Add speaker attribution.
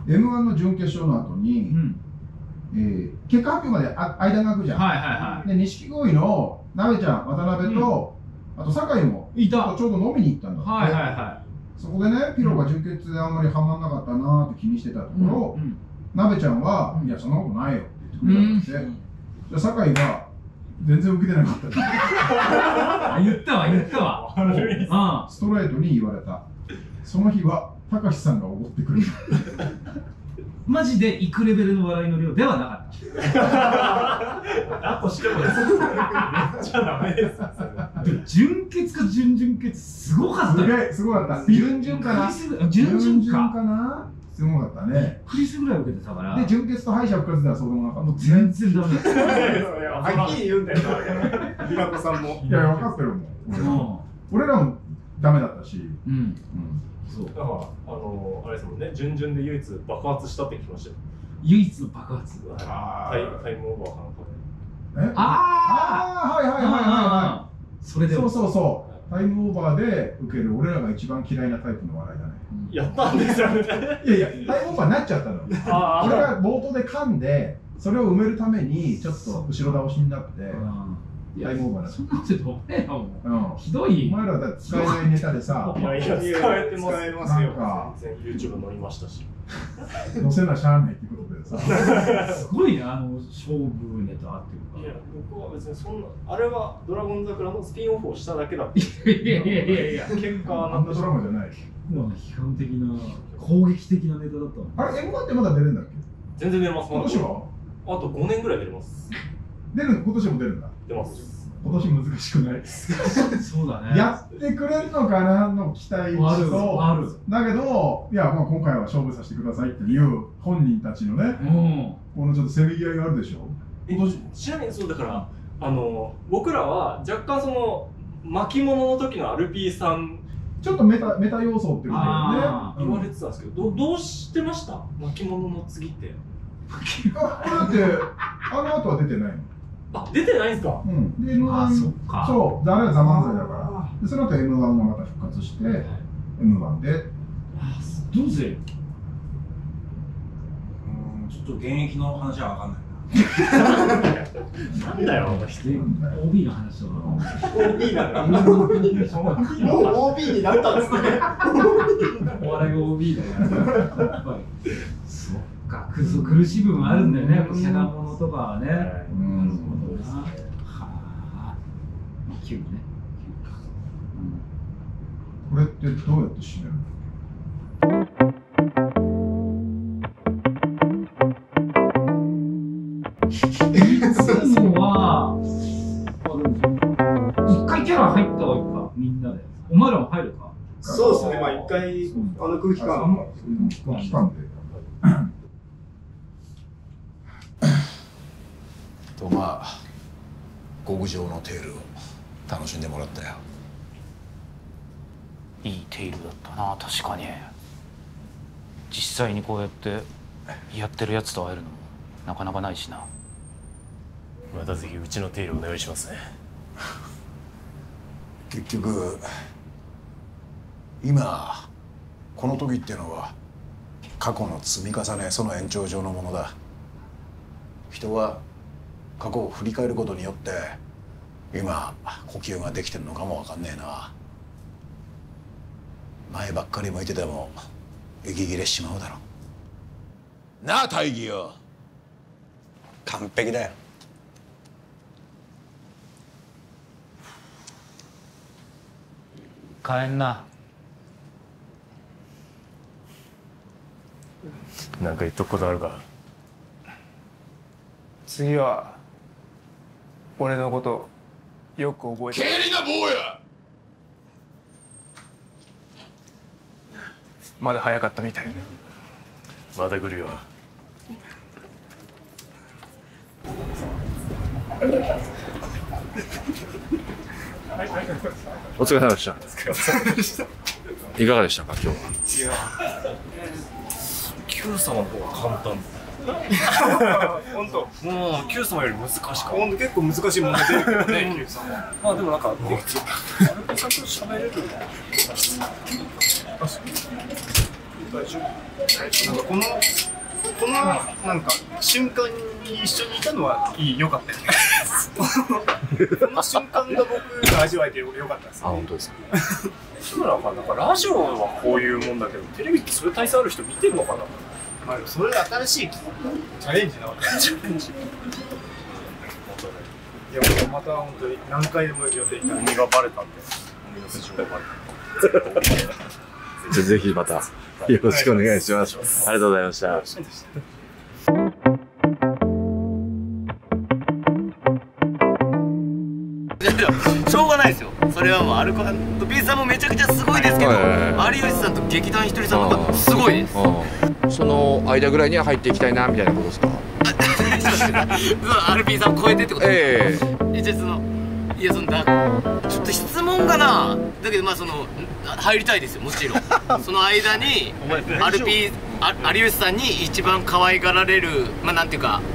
Speaker 1: M1 の準決勝の後に、結果発表まで間が空くじゃん。で、錦鯉のなべちゃん、渡辺と、あと酒井もちょうど飲みに行ったんだって。そこでね、ピロが準決であんまりハマんなかったなって気にしてたところ、なべちゃんは、いや、そんなことないよって言ってくれたんで、酒井が全然受けてなかった。
Speaker 2: 言ったわ。
Speaker 1: ストレートに言われた。その日は、たかしさんがおごってくれた。
Speaker 2: マジで行くレベルの笑いの量ではなかった。
Speaker 3: だとしてもです。めっちゃダメです。
Speaker 2: 準決か準々決すごかった。
Speaker 1: すごかった。準々かな。
Speaker 2: 準々か
Speaker 1: な。すごかったね。
Speaker 2: クリスぐらい受けてたから。
Speaker 1: で、準決と敗者復活ではそうでもなかった。
Speaker 2: 全然ダメだった。
Speaker 3: はっきり言うんだよな。平子さんも。
Speaker 1: いや、分かってるもん。俺らもダメだったし。
Speaker 3: そうだからあれですもんね、準々で唯一爆発したって聞きましたよ。
Speaker 2: 唯一爆発。
Speaker 3: タイムオーバーかなんか
Speaker 1: で。はい。
Speaker 2: それで。
Speaker 1: そう。タイムオーバーで受ける俺らが一番嫌いなタイプの笑いだね。
Speaker 3: やったんですよね。
Speaker 1: いや、タイムオーバーになっちゃったの。俺が冒頭で噛んで、それを埋めるためにちょっと後ろ倒しになって。タイムオーバーだ。
Speaker 2: そんなことどうやろもう。ひどい。
Speaker 1: お前らだって使えないネタでさ。
Speaker 3: いや、使えてますよ。全然 YouTube 乗りましたし。
Speaker 1: 載せなしゃあないってことでさ。
Speaker 2: すごいね、勝負ネタっていうか。
Speaker 3: いや、僕は別にそんな、あれはドラゴン桜のスピンオフをしただけだって。
Speaker 2: いや。
Speaker 3: 結果は
Speaker 1: あんなドラマじゃない。
Speaker 2: 批判的な、攻撃的なネタだった
Speaker 1: あれ、M1 ってまだ出れるんだっけ？
Speaker 3: 全然出ます。
Speaker 1: 今年は？
Speaker 3: あと5年ぐらい出れます。
Speaker 1: 今年も出るんだ。
Speaker 3: 出ます。
Speaker 1: 今年難しくない？
Speaker 2: そうだね。
Speaker 1: やってくれるのかなの期待
Speaker 2: ある。
Speaker 1: だけど、いや、まあ今回は勝負させてくださいっていう本人たちのね、このちょっとせめぎ合いがあるでしょ。
Speaker 3: ちなみにそうだから僕らは若干その巻物の時のアルピーさん
Speaker 1: ちょっとメタ要素っていう
Speaker 3: かね言われてたんですけど、どうしてました？巻物の次って。
Speaker 1: だってあの後は出てないの。
Speaker 3: あ、出てないんですか？
Speaker 1: で、M1、そう、あれはザ・漫才だから。で、その後 M1 がまた復活して、M1 で。
Speaker 2: どうせ
Speaker 4: ちょっと現役の話は分かんないな。
Speaker 3: なんだよ、
Speaker 2: OB の話とか。
Speaker 3: OB なんだ。もう OB になったんですね。
Speaker 2: お笑いが OB だよ。やっぱり。そっか、苦しい部分あるんだよね、キャラものとかはね。9ね。
Speaker 1: これってどうやって死ねるの？
Speaker 2: いつもは一回キャラ入った方がいいか、みんなで。お前らも入るか？
Speaker 3: そうですね、まあ一回空気感で。
Speaker 4: とまあ極上のテールを楽しんでもらったよ。
Speaker 5: いいテールだったな、確かに。実際にこうやってやってるやつと会えるのもなかなかないしな。
Speaker 3: またぜひうちのテールお願いしますね。
Speaker 4: 結局今この時っていうのは過去の積み重ね、その延長上のものだ。人は過去を振り返ることによって今呼吸ができてるのかもわかんねえな。前ばっかり向いてても息切れしまうだろなあ。大義よ、完璧だよ。
Speaker 5: 帰んな。
Speaker 3: なんか言っとくことあるか？
Speaker 6: 次は俺のことよく覚えてる。
Speaker 4: 経理な坊や。
Speaker 6: まだ早かったみたい。
Speaker 3: また来るよ。
Speaker 7: お疲れ様でした。いかがでしたか今日は。
Speaker 3: いや、Q 様の方が簡単。
Speaker 6: 本当。
Speaker 3: もう Q 様より難しかった。
Speaker 6: 本当結構難しい問題出るけどね。Q 様。
Speaker 3: まあでもなんかアルピーさんと喋れる。
Speaker 8: なんかこのなんか瞬間に一緒にいたのは良かったよね。この瞬間が僕が味わえて良かったです。
Speaker 4: あ、本当ですか。
Speaker 3: 吉村さん、なんかラジオはこういうもんだけど、テレビってそういう体質ある人見てるのかな。
Speaker 8: まあそれが新しいチャレンジなわけ。チャレンジ。いや、また本当に何回でも予定がバレたんで、海の素性がバレた。
Speaker 7: ぜひまたよろしくお願いします。ありがとうございました。
Speaker 9: しょうがないですよ。それはもうアルコ&ピースさんもめちゃくちゃすごいですけど、有吉さんと劇団ひとりさんの方がすごいです。
Speaker 7: その間ぐらいには入っていきたいなみたいなことですか。
Speaker 9: アルピーさんを超えてってことですか。いやそのちょっと質問がな、だけどまあその入りたいですよ、もちろん。その間に有吉さんに一番可愛がられる、まあなんていうか